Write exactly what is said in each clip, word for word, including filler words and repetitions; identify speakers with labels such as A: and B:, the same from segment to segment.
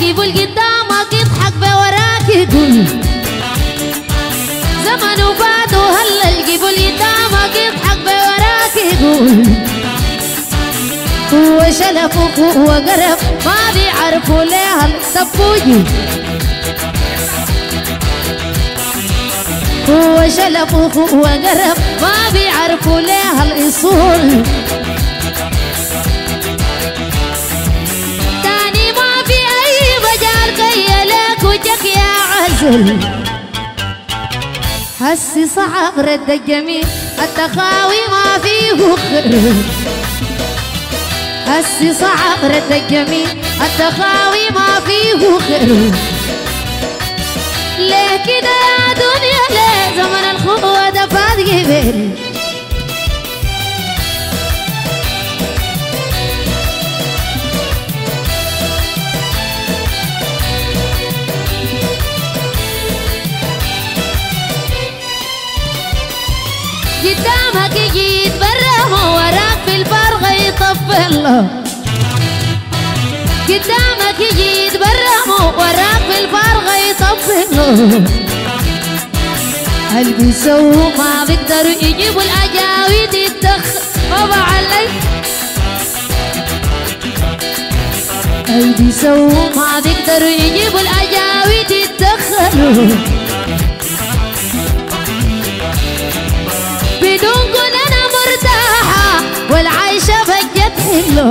A: الجبل قدامك يضحك بوراك يقول زمن وفات وهلا الجبل قدامك يضحك بوراك يقول هو شلف وهو قرب ما بيعرفوا ليه الصفوجي هو شلف وهو قرب ما بيعرفوا ليه الأصول تاني ما في أي مجال كي لك وجهك يا عزل هسي صعب رد الجميل التخاوي ما فيه خير هسي صعب رد الجميل التخاوي ما فيه خير ليه كده يا دنيا ليه زمن الخوة ده فات قبل قدامك يجي يتبرم وراك في الفرغ يطفل قدامك يجي يتبرم وراك في الفرغ يطفل هل بيسووا ما بيقدروا يجيبوا الأجاويد يتدخل بابا علي هل بيسووا ما بيقدروا يجيبوا الأجاويد يتدخلوا بدون كل أنا مرتاحة والعيشة بجد حلو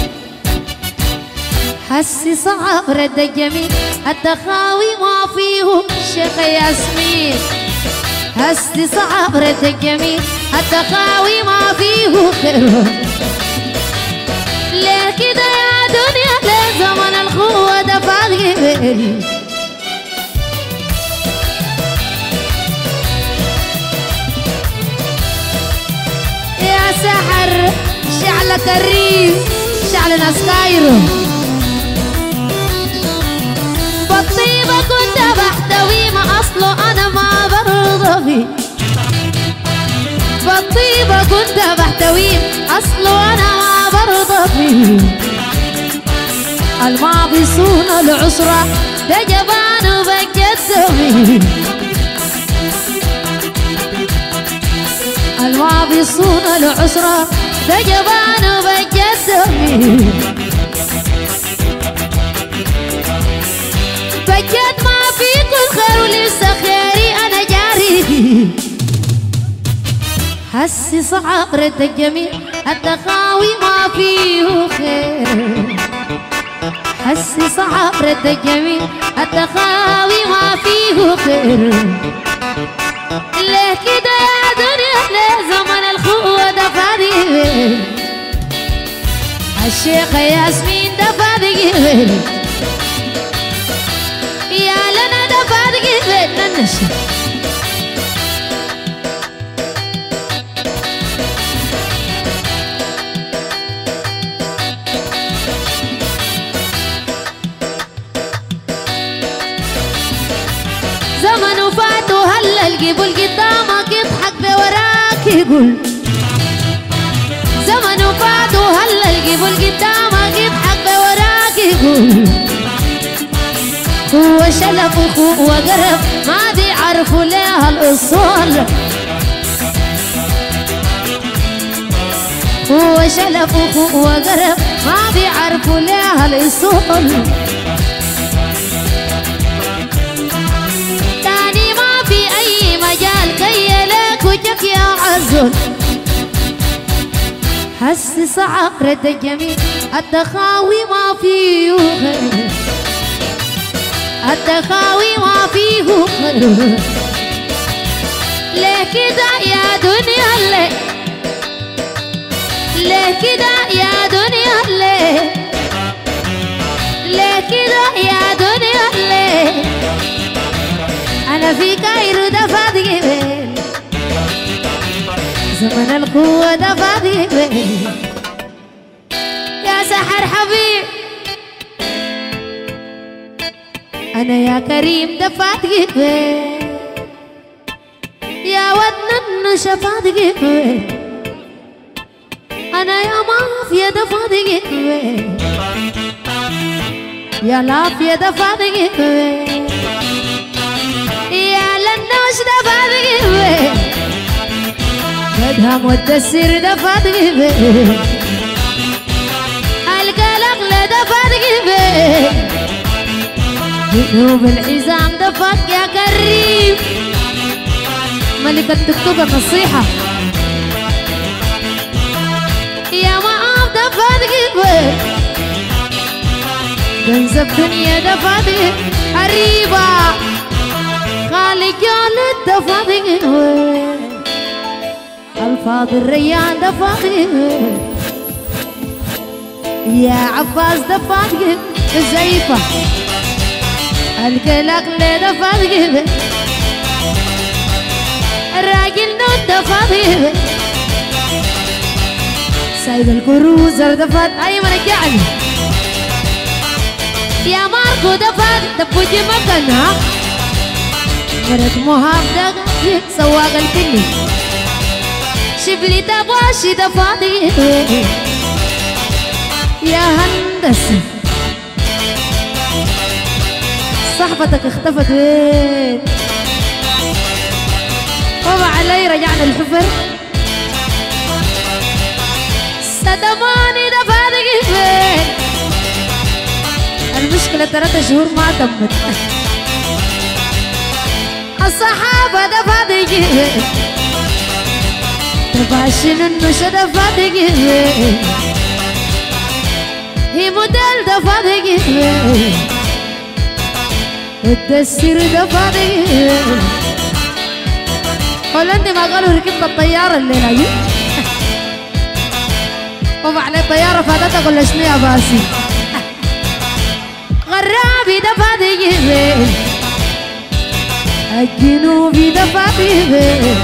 A: هسي صعب رد الجميل التخاوي ما فيه شيخ ياسمين هسي صعب رد الجميل التخاوي ما فيه خير ليه كده يا دنيا ليه زمن الخوة ده فات قبل يا سحر شعلة الريف شعل ناس كايرو بالطيبة كنت بحتوي ما أصله أنا ما برضى فيه بالطيبة كنت بحتوي أصله أنا ما برضى فيه الماضي صون العسرة ده جبان وبجد فيه الماضي صون العسرة ده جبان وبجد فيه بجد ما فيكم خير ولسه خيري أنا جاري هسي صعب رد الجميل التخاوي ما فيه خير هسي صعب رد الجميل التخاوي ما فيه خير ليه كده يا دنيا ليه زمن الخوة ده فاضي الشيخ ياسمين ده فاضي يا لنا ده فاضي ننشي زمن وفات وهلا الجبل قدامك يضحك بوراك يقول زمن وفات وهلا الجبل قدامك يضحك بوراك يقول هو شلف وهو قرب ما بيعرفوا ليه الأصول هو شلف وهو قرب ما بيعرفوا ليه الأصول تاني ما في أي مجال كي لك وجهك يا عزل هسي صعب رد الجميل التخاوي ما فيه خير التخاوي ما فيه خير ليه كده يا دنيا ليه ليه كده يا دنيا ليه ليه كده يا دنيا ليه أنا في كايرو ده فاضي قبل زمن القوة ده فاضي قبل يا سحر حبيب أنا يا كريم ده فاضي قبل يا ودنا النشا فاضي قبل أنا يا مافيا ده فاضي قبل يا لافية دفاتك يا لنوش دفاتك بدهم والتسير دفاتك القلق لدفاتك جنوب الحزام دفاتك يا كريم ملكة تكتب النصيحة يا معاف دفاتك كنز الدنيا دفاتك قريبة خالق جالت دفاتك الفاضل الريان دفاتك يا عباس دفاتك الزيفة القلق لدفاتك الراجل نوت دفاتك سايب الكروزر دفات ايمن الجعل يا ماركو دفات دبوجي مكانها مرت مهاب دقيق سواق البني شبلي تبواشي دفاتي يا هندسة صاحبتك اختفت وين طبع علي رجعنا الحفر صدماني دفاتك فين المشكلة ثلاثة شهور ما تمت الصحابة دفاتك فين تباشن النشا دفاتك فين هي موديل دفاتك فين التسير دفاتك فين هولندي ما قالوا ركبت الطيارة الليلة دي وضع عليه الطيارة فاتتك ولا شنو يا باسي غرابي دفاتي فين الجنوبي دفاتي فين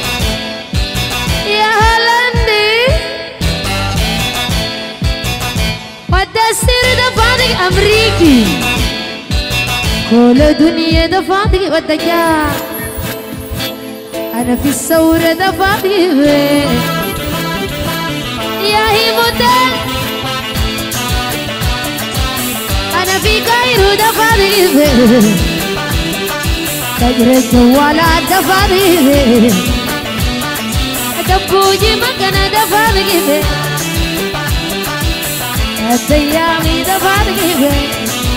A: يا هولندي والدستير دفاتك أمريكي كل دنيا دفاتك والدجاج أنا في الثورة دفاتي فين يا هي موديل أنا في كايرو دفاتي فين تجري جوالات دفاتي فين دبوجي مكانة دفاتي فين الديامي دفاتي فين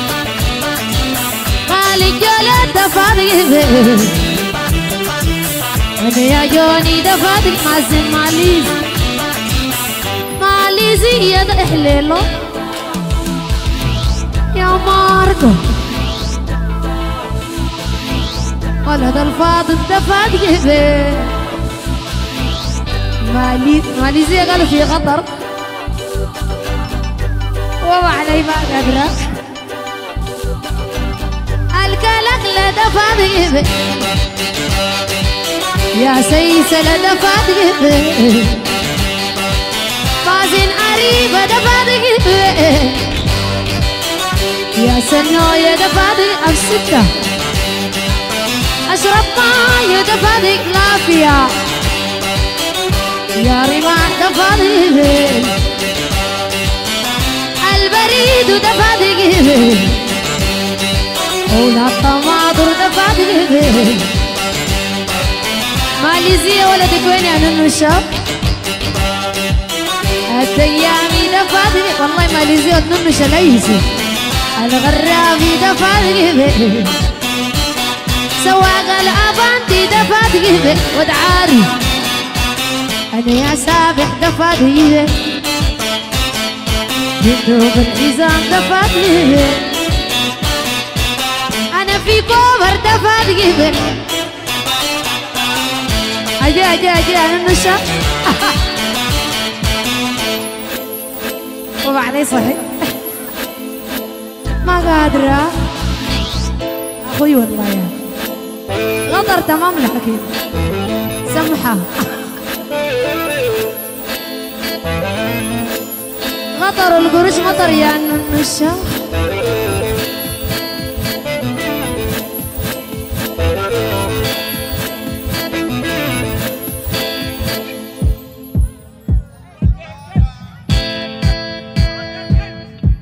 A: خالي جولات دفاتي فين أنا يا جوني دفاتك معزم ماليزي ماليزي يا ده إحليلو يا ماركو ولد الفاضل دفاتك فين ماليزي ماليزي قالوا في خطر وما علي ما قادرة الكلك لدفاتك فين يا سيسل دفاتك مازن قريبة دفاتك يا سنوية دفاتك أبستة أشرب ماي دفاتك لافية يا رماح دفاتك البريد دفاتك ولا الطماطر دفاتك ماليزيا ولدك وين يا ننو الشاب الديامي دفاتك والله ماليزيا وننو شلايسي الغرابي دفاتك سواق الأبانتي دفاتك ودعاري أنا يا سابح دفاتك جنوب الحزام دفاتك أنا في كوفر دفاتك أجي أجي أجي أنا النشا وبعدين صحيح ما قادرة أخوي والله يا غدر تمام الحكي سمحة غدر القرش مطر يا النشا